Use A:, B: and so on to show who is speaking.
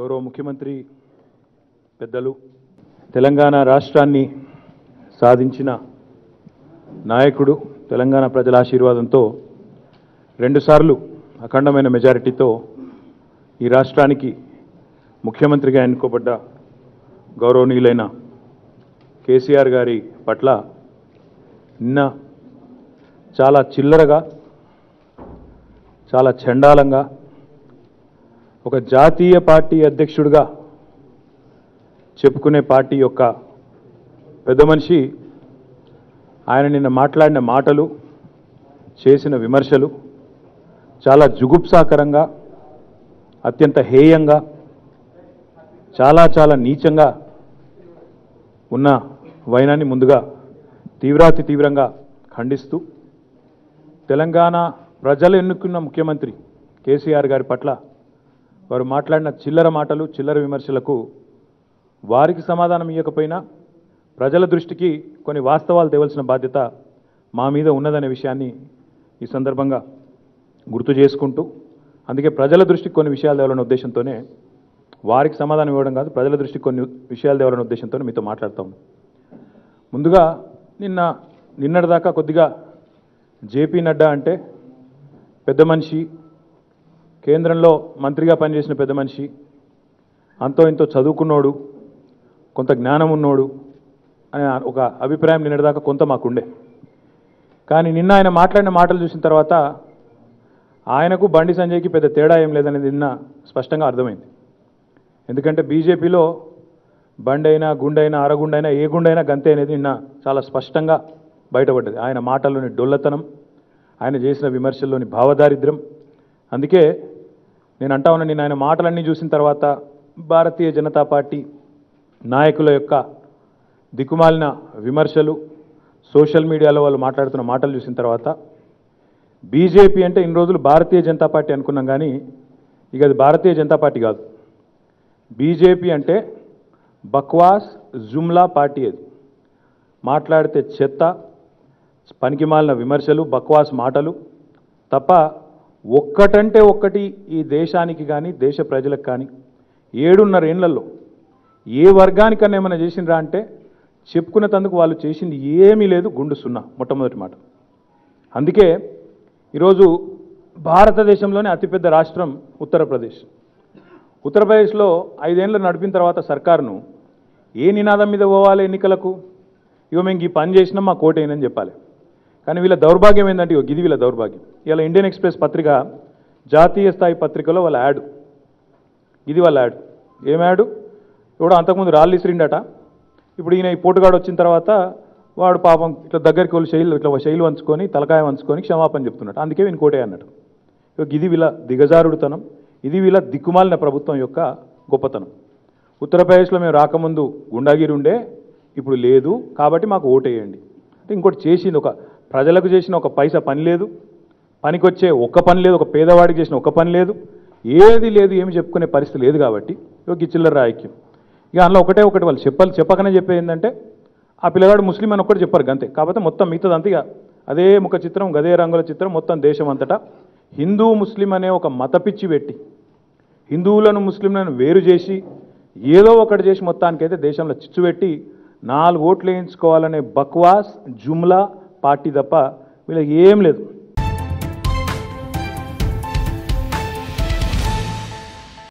A: గౌరవ ముఖ్యమంత్రి పెద్దలు తెలంగాణ రాష్ట్రాన్ని సాధించిన నాయకుడు తెలంగాణ ప్రజల ఆశీర్వాదంతో రెండుసార్లు అఖండమైన మెజారిటీతో ఈ రాష్ట్రానికి ముఖ్యమంత్రిగా ఎన్నుకోబడ్డ గౌరవనీయులైన కేసీఆర్ గారి పట్ల నిన్న చాలా చిల్లరగా చాలా చండాలంగా ఒక జాతీయ పార్టీ అధ్యక్షుడిగా చెప్పుకునే పార్టీ యొక్క పెద్ద మనిషి ఆయన నిన్న మాట్లాడిన మాటలు చేసిన విమర్శలు చాలా జుగుప్సాకరంగా అత్యంత హేయంగా చాలా చాలా నీచంగా ఉన్న వైనాన్ని ముందుగా తీవ్రాతి తీవ్రంగా ఖండిస్తూ తెలంగాణ ప్రజలు ఎన్నుకున్న ముఖ్యమంత్రి కేసీఆర్ గారి పట్ల వారు మాట్లాడిన చిల్లర మాటలు చిల్లర విమర్శలకు వారికి సమాధానం ఇవ్వకపోయినా ప్రజల దృష్టికి కొన్ని వాస్తవాలు తేవలసిన బాధ్యత మా మీద ఉన్నదనే విషయాన్ని ఈ సందర్భంగా గుర్తు చేసుకుంటూ అందుకే ప్రజల దృష్టికి కొన్ని విషయాలు తేవాలనే ఉద్దేశంతోనే వారికి సమాధానం ఇవ్వడం కాదు ప్రజల దృష్టికి కొన్ని విషయాలు తేవాలనే ఉద్దేశంతో మీతో మాట్లాడతాము. ముందుగా నిన్నటిదాకా కొద్దిగా జేపీ నడ్డా అంటే పెద్ద మనిషి, కేంద్రంలో మంత్రిగా పనిచేసిన పెద్ద మనిషి, అంతో ఇంతో చదువుకున్నోడు, కొంత జ్ఞానం ఉన్నోడు అనే ఒక అభిప్రాయం నిన్నటిదాకా కొంత మాకుండే. కానీ నిన్న ఆయన మాట్లాడిన మాటలు చూసిన తర్వాత ఆయనకు బండి సంజయ్కి పెద్ద తేడా ఏం లేదనేది నిన్న స్పష్టంగా అర్థమైంది. ఎందుకంటే బీజేపీలో బండైనా గుండైనా అరగుండైనా ఏ గుండైనా గంతే అనేది నిన్న చాలా స్పష్టంగా బయటపడ్డది. ఆయన మాటల్లోని డొల్లతనం, ఆయన చేసిన విమర్శల్లోని భావదారిద్ర్యం. అందుకే నేను అంటా ఉన్నా, నేను ఆయన మాటలన్నీ చూసిన తర్వాత భారతీయ జనతా పార్టీ నాయకుల యొక్క దిక్కుమాలిన విమర్శలు, సోషల్ మీడియాలో వాళ్ళు మాట్లాడుతున్న మాటలు చూసిన తర్వాత బీజేపీ అంటే ఇన్ని రోజులు భారతీయ జనతా పార్టీ అనుకున్నాం, కానీ ఇక అది భారతీయ జనతా పార్టీ కాదు. బీజేపీ అంటే బక్వాస్ జుమ్లా పార్టీ. అది మాట్లాడితే చెత్త, పనికిమాలిన విమర్శలు, బక్వాస్ మాటలు తప్ప ఒక్కటంటే ఒక్కటి ఈ దేశానికి కానీ దేశ ప్రజలకు కానీ 7.5 ఏళ్లలో ఏ వర్గానికన్నా ఏమైనా చేసిండ్రా అంటే చెప్పుకునేందుకు వాళ్ళు చేసింది ఏమీ లేదు, గుండు సున్నా మొట్టమొదటి మాట. అందుకే ఈరోజు భారతదేశంలోనే అతిపెద్ద రాష్ట్రం ఉత్తరప్రదేశ్. ఉత్తరప్రదేశ్లో 5 ఏళ్ళు నడిపిన తర్వాత సర్కారును ఏ నినాదం మీద పోవాలి ఎన్నికలకు? ఇగో మేము ఈ పని చేసినాం మా కోటేనని చెప్పాలి. కానీ వీళ్ళ దౌర్భాగ్యం ఏంటంటే ఇది వీళ్ళ దౌర్భాగ్యం. ఇలా ఇండియన్ ఎక్స్ప్రెస్ పత్రిక జాతీయ స్థాయి పత్రికలో వాళ్ళ యాడ్, ఇది వాళ్ళ యాడ్. ఏం యాడ్? ఎవడో అంతకుముందు రాళ్ళు ఇసిరిండట, ఇప్పుడు ఈయన ఈ పోటుగాడు వచ్చిన తర్వాత వాడు పాపం ఇట్లా దగ్గరికి వెళ్ళి ఇట్లా శైలి వంచుకొని తలకాయ వంచుకొని క్షమాపణ చెప్తున్నట్టు, అందుకే వీని కోటే అన్నట్టు. ఇది వీళ్ళ దిగజారుడుతనం, ఇది వీళ్ళ దిక్కుమాలిన ప్రభుత్వం యొక్క గొప్పతనం. ఉత్తరప్రదేశ్లో మేము రాకముందు గుండాగిరి ఉండే, ఇప్పుడు లేదు, కాబట్టి మాకు ఓటేయండి అంటే ఇంకోటి చేసింది, ఒక ప్రజలకు చేసిన ఒక పైసా పని లేదు, పనికొచ్చే ఒక్క పని లేదు, ఒక పేదవాడికి చేసిన ఒక్క పని లేదు, ఏది లేదు, ఏమి చెప్పుకునే పరిస్థితి లేదు. కాబట్టి ఈ చిల్లర రాయక్యం. ఇక అందులో ఒకటి వాళ్ళు చెప్పకనే చెప్పేది ఏంటంటే ఆ పిల్లగాడు ముస్లిం అని ఒక్కటి చెప్పారు అంతే. కాకపోతే మొత్తం మిగతాదంతా ఇక అదే ముఖ చిత్రం, గదే రంగుల చిత్రం మొత్తం దేశం అంతటా హిందూ ముస్లిం అనే ఒక మత పిచ్చి పెట్టి హిందువులను ముస్లింలను వేరు చేసి ఏదో ఒకటి చేసి మొత్తానికైతే దేశంలో చిచ్చు పెట్టి 4 ఓట్లు వేయించుకోవాలనే బక్వాస్ జుమ్లా పార్టీ తప్ప వీళ్ళకి ఏం లేదు.